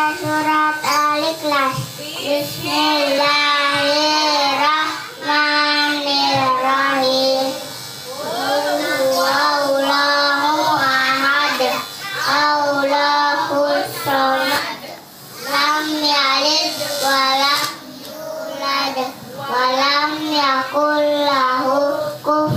surat Al-Ikhlas. Bismillahirrahmanirrahim. Qul huwallahu ahad, Allahus samad, lam yalid walam yulad walam yakul lahu kufuwan